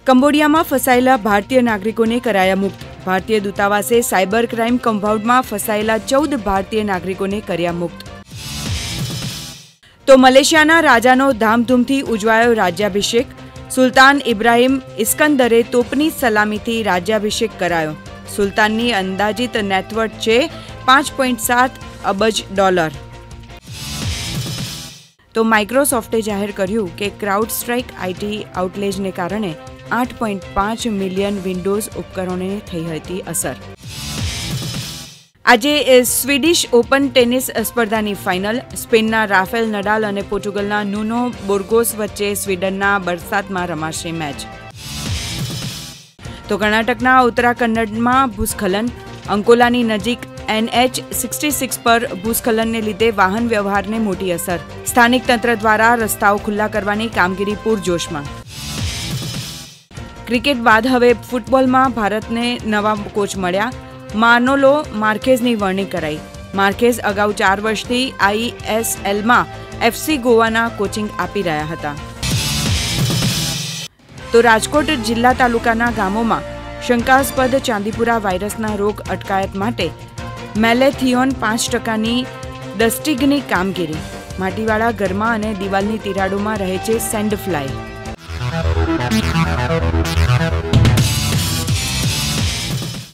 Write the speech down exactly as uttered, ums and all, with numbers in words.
કંબોડિયામાં ફસાયેલા ભારતીય નાગરિકોને કરાયા મુક્ત. ભારતીય દૂતાવાસે સાયબર ક્રાઇમ કમ્પાઉન્ડમાં ફસાયેલા ચૌદ ભારતીય નાગરિકોને કર્યા મુક્ત. તો મલેશિયાના રાજાનો ધામધૂમથી ઉજવાયો રાજ્યાભિષેક. સુલતાન ઇબ્રાહિમ ઇસ્કંદરે તોપની સલામીથી રાજ્યાભિષેક કરાયો. સુલતાનની અંદાજિત નેટવર્થ છે પાંચ પોઈન્ટ સાત અબજ ડોલર. તો માઇક્રોસોફ્ટે જાહેર કર્યું કે ક્રાઉડ સ્ટ્રાઇક આઈટી આઉટલેજને કારણે આઠ પોઈન્ટ પાંચ મિલિયન વિન્ડોઝ ઉપકરણોને થઈ હતી અસર. આજે સ્વીડિશ ઓપન ટેનિસ સ્પર્ધાની ફાઇનલ. સ્પેનના રાફેલ નડાલ અને પોર્ટુગલના નુનો બોર્ગોસ વચ્ચે સ્વીડનના બરસાતમાં રમાશે મેચ. તો કર્ણાટકના ઉત્તરાખંડમાં ભૂસ્ખલન. અંકોલાની નજીક એનએચ સિક્સટી સિક્સ પર ભૂસ્ખલનને લીધે વાહન વ્યવહારને મોટી અસર. સ્થાનિક તંત્ર દ્વારા રસ્તાઓ ખુલ્લા કરવાની કામગીરી પૂરજોશમાં. ક્રિકેટ બાદ હવે ફૂટબોલમાં ભારતને નવા કોચ મળ્યા. માનોલો માર્કેઝની વરણી કરાઈ. માર્કેઝ અગાઉ ચાર વર્ષથી આઈએસએલમાં એફસી ગોવાના કોચિંગ આપી રહ્યા હતા. તો રાજકોટ જિલ્લા તાલુકાના ગામોમાં શંકાસ્પદ ચાંદીપુરા વાયરસના રોગ અટકાયત માટે મેલેથિયોન પાંચ ટકાની ડસ્ટિંગની કામગીરી. માટીવાળા ઘરમાં અને દિવાલની તિરાડોમાં રહે છે સેન્ડ ફ્લાય.